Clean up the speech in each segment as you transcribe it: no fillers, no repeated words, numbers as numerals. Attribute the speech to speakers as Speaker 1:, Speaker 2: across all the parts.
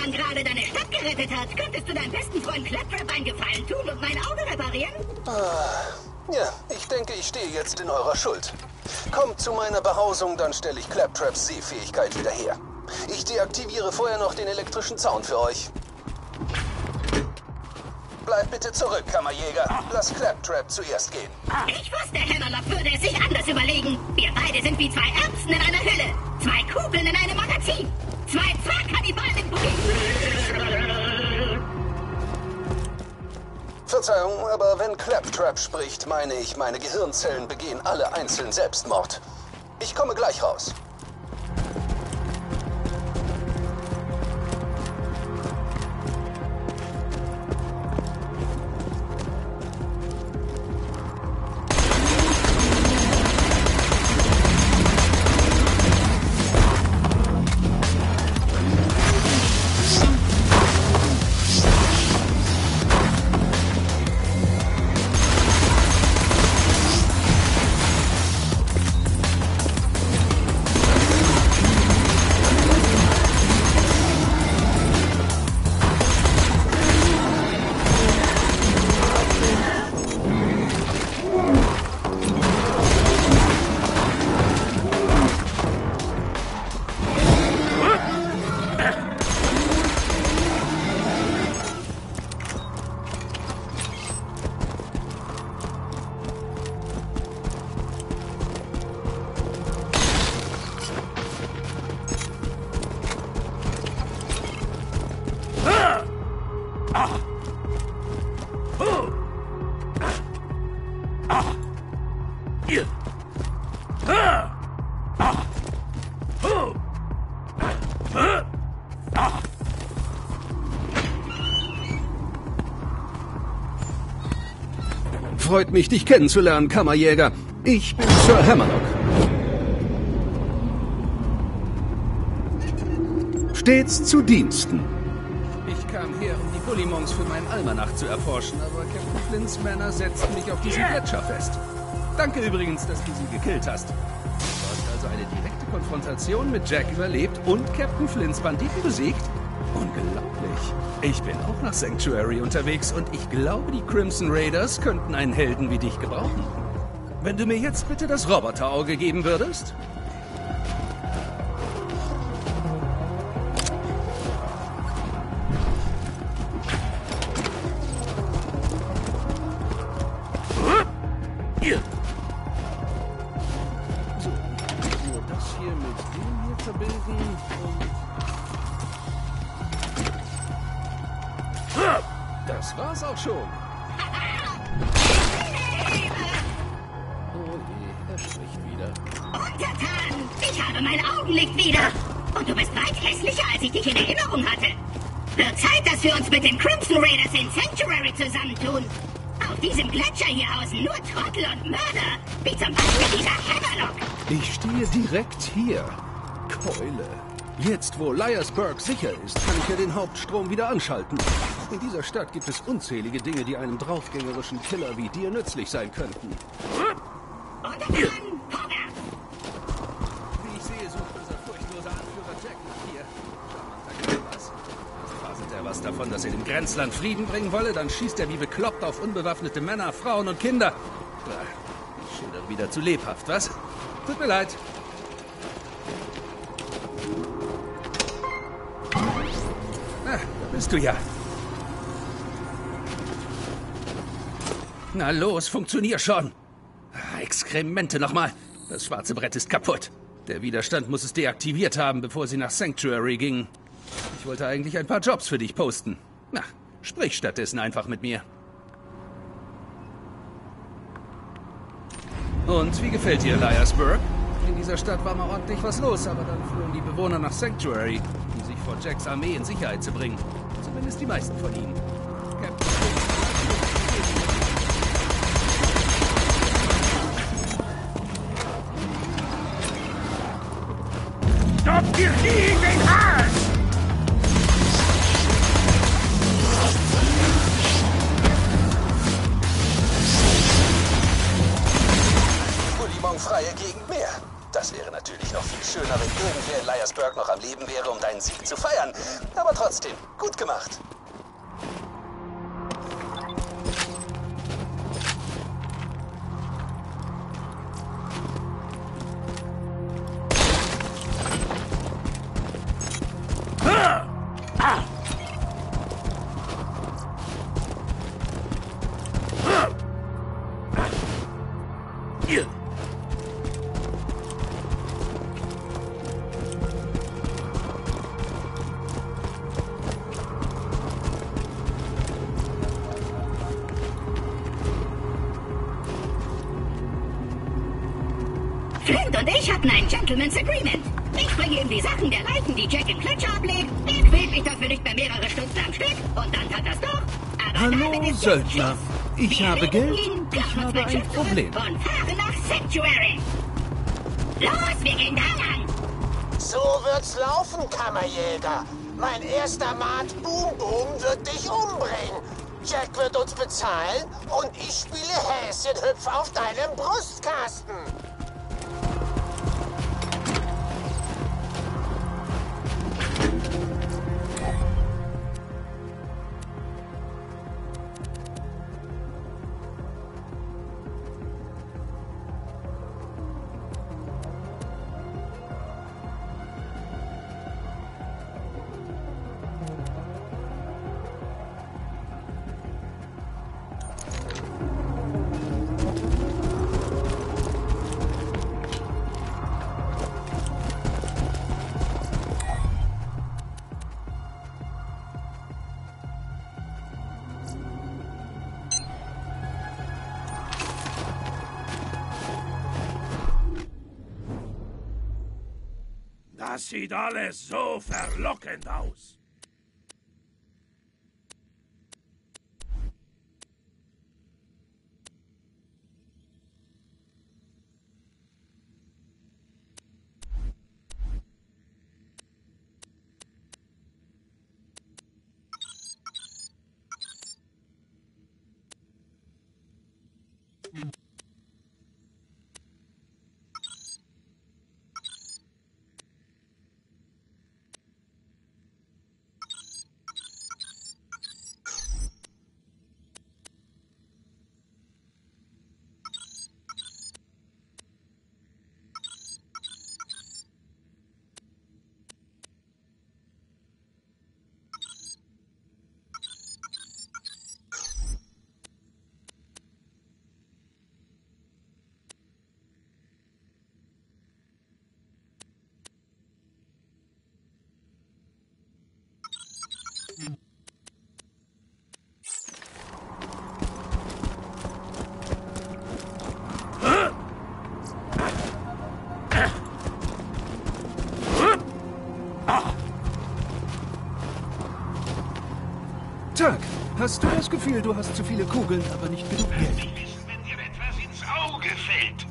Speaker 1: Mann gerade deine Stadt gerettet hat, könntest du deinem besten Freund Claptrap einen Gefallen tun und mein Auto reparieren?
Speaker 2: Ja, ich denke, ich stehe jetzt in eurer Schuld. Kommt zu meiner Behausung, dann stelle ich Claptraps Sehfähigkeit wieder her. Ich deaktiviere vorher noch den elektrischen Zaun für euch. Bleibt bitte zurück, Kammerjäger. Lass Claptrap zuerst gehen.
Speaker 1: Ich wusste, Hammerlock würde es sich anders überlegen. Wir beide sind wie zwei Erbsen in einer Hülle. Zwei Kugeln in einem Magazin. Zwei Zwergkannibalen im Brief.
Speaker 2: Verzeihung, aber wenn Claptrap spricht, meine ich, meine Gehirnzellen begehen alle einzeln Selbstmord. Ich komme gleich raus.
Speaker 3: Freut mich, dich kennenzulernen, Kammerjäger. Ich bin Sir Hammerlock. Stets zu Diensten. Ich kam her, um die Bullimongs für meinen Almanach zu erforschen, aber Captain Flints Männer setzten mich auf diesen Gletscher fest. Danke übrigens, dass du sie gekillt hast. Du hast also eine direkte Konfrontation mit Jack überlebt und Captain Flints Banditen besiegt? Unglaublich. Ich bin auch nach Sanctuary unterwegs und ich glaube, die Crimson Raiders könnten einen Helden wie dich gebrauchen. Wenn du mir jetzt bitte das Roboterauge geben würdest? So, nur das hier mit dem hier verbinden und... Das war's auch schon. Oh je, er spricht wieder.
Speaker 1: Untertan! Ich habe mein Augenlicht wieder! Und du bist weit hässlicher, als ich dich in Erinnerung hatte. Wird Zeit, dass wir uns mit den Crimson Raiders in Sanctuary zusammentun. Auf diesem Gletscher hier hausen nur Trottel und Mörder, wie zum Beispiel dieser Hammerlock.
Speaker 3: Ich stehe direkt hier. Keule. Jetzt, wo Liarsburg sicher ist, kann ich ja den Hauptstrom wieder anschalten. In dieser Stadt gibt es unzählige Dinge, die einem draufgängerischen Killer wie dir nützlich sein könnten.
Speaker 1: Untertan! Vorwärts!
Speaker 3: Wie ich sehe, sucht unser furchtlose Anführer Jack nach hier. Charmanter was? Erst faselt er was davon, dass er dem Grenzland Frieden bringen wolle, dann schießt er wie bekloppt auf unbewaffnete Männer, Frauen und Kinder. Ich schildere wieder zu lebhaft, was? Tut mir leid. Na, da bist du ja. Na los, funktionier schon. Exkremente nochmal. Das schwarze Brett ist kaputt. Der Widerstand muss es deaktiviert haben, bevor sie nach Sanctuary gingen. Ich wollte eigentlich ein paar Jobs für dich posten. Na, sprich stattdessen einfach mit mir. Und wie gefällt dir Liarsburg? In dieser Stadt war mal ordentlich was los, aber dann flohen die Bewohner nach Sanctuary, um sich vor Jacks Armee in Sicherheit zu bringen. Zumindest die meisten von ihnen. Captain
Speaker 4: Stopp dir nie in den Hals!
Speaker 2: Bullimong freie Gegend mehr. Das wäre natürlich noch viel schöner, wenn irgendwer in Liarsburg noch am Leben wäre, um deinen Sieg zu feiern. Aber trotzdem, gut gemacht.
Speaker 1: Flint und ich hatten ein Gentleman's Agreement. Ich bringe ihm die Sachen der Leichen, die Jack im Klitscher ablegt. Er quält mich dafür nicht mehr mehrere Stunden am Stück. Und dann hat das doch. Aber
Speaker 3: Hallo,
Speaker 1: damit ist
Speaker 3: Söldner.
Speaker 1: Schluss.
Speaker 3: Ich
Speaker 1: Wir
Speaker 3: habe
Speaker 1: legen
Speaker 3: Geld,
Speaker 1: ihn,
Speaker 3: ich
Speaker 1: klappen uns
Speaker 3: habe
Speaker 1: mein
Speaker 3: ein
Speaker 1: Schiff zurück
Speaker 3: Problem.
Speaker 1: Und fahren nach Sanctuary. Los, wir gehen da lang.
Speaker 5: So wird's laufen, Kammerjäger. Mein erster Mat Boom Boom wird dich umbringen. Jack wird uns bezahlen und ich spiele Häschenhüpf auf deinem Brustkasten.
Speaker 4: Das sieht alles so verlockend aus.
Speaker 3: Tag, hast du das Gefühl, du hast zu viele Kugeln, aber nicht genug Geld?
Speaker 4: Wissen, wenn dir etwas ins Auge fällt.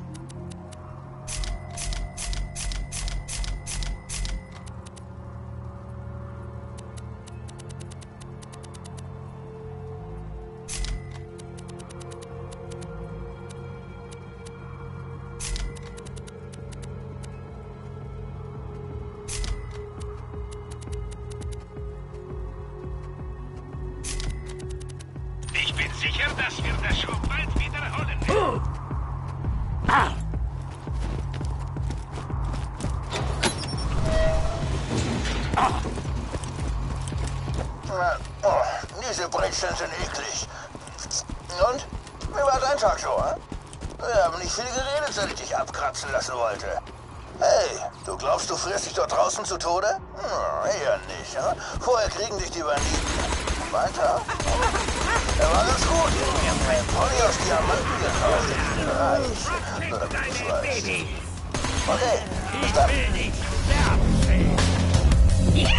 Speaker 4: Ich bin sicher, dass wir das schon bald wiederholen werden.
Speaker 5: Oh, diese Brettchen sind eklig. Und? Wie war dein Tag so, hä? Wir haben nicht viel geredet, seit ich dich abkratzen lassen wollte. Hey, du glaubst, du frierst dich dort draußen zu Tode? Eher nicht, hm? Vorher kriegen dich die Banditen. Weiter? Er war ganz gut. Ich hab keinen Pony aus Diamanten gekauft. Ich bin reich. Nur damit du's weißt. Okay, bis dann.
Speaker 1: Ja.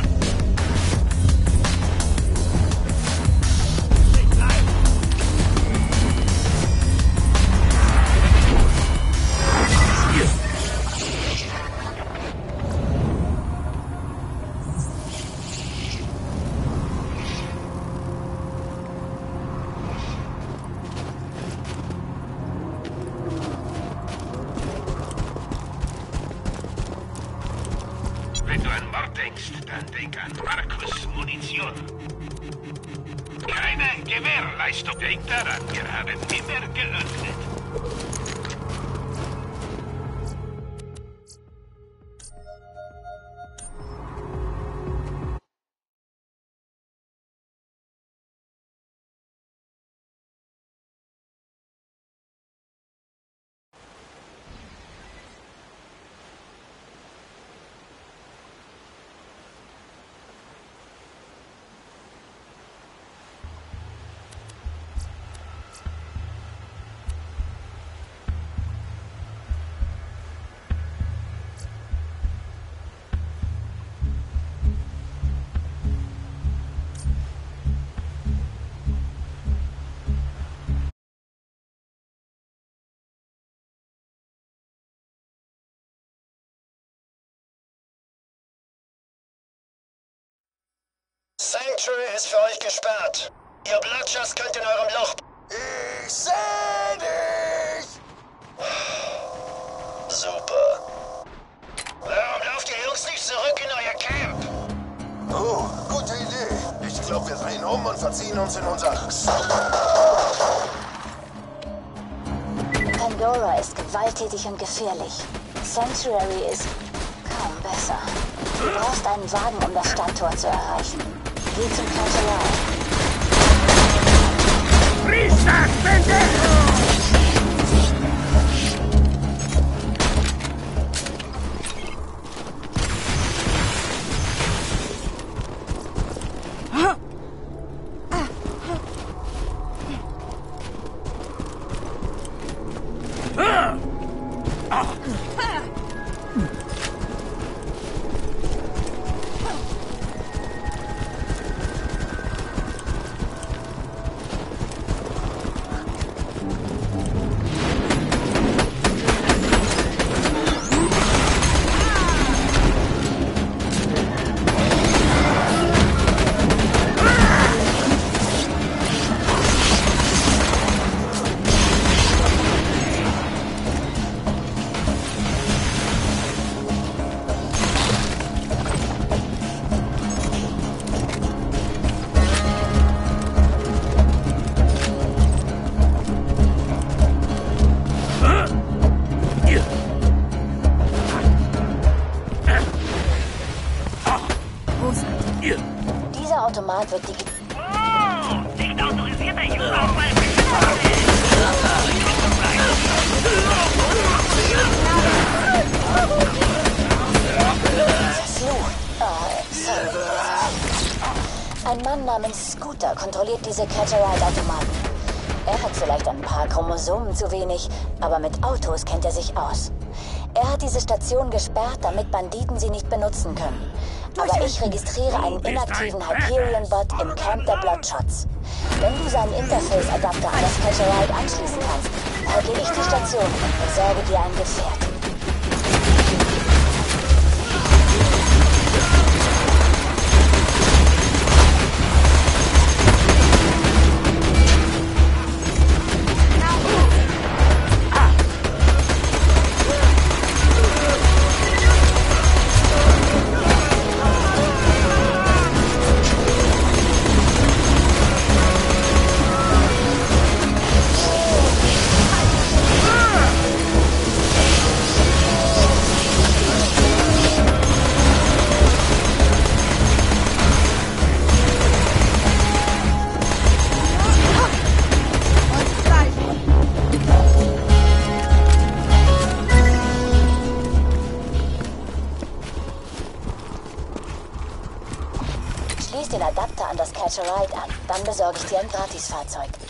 Speaker 4: Wenn du an Mord denkst, dann denk an Markus Munition. Keine Gewährleistung. Denk daran, wir haben immer geöffnet.
Speaker 2: Sanctuary ist für euch gesperrt. Ihr Blutschers könnt in eurem Loch... Ich seh dich! Super. Warum lauft ihr Jungs nicht zurück in euer Camp? Oh, gute Idee. Ich glaube, wir drehen um und verziehen uns in unser...
Speaker 6: Pandora ist gewalttätig und gefährlich. Sanctuary ist kaum besser. Du brauchst einen Wagen, um das Stadttor zu erreichen. Geh zum Catcher-Ride.
Speaker 4: ¡Prisas, pendejo!
Speaker 6: Dieser Automat wird digital.
Speaker 1: Oh, nicht autorisierter Überfall.
Speaker 6: Sorry. Ein Mann namens Scooter kontrolliert diese Catcher-Ride-Automaten. Er hat vielleicht ein paar Chromosomen zu wenig, aber mit Autos kennt er sich aus. Er hat diese Station gesperrt, damit Banditen sie nicht benutzen können. Aber ich registriere einen inaktiven Hyperion-Bot im Camp der Bloodshots. Wenn du seinen Interface-Adapter an das Catcher-Ride anschließen kannst, hacke ich die Station und besorge dir ein Gefährt. Schließ den Adapter an das Catcher-Ride an, dann besorge ich dir ein Gratisfahrzeug.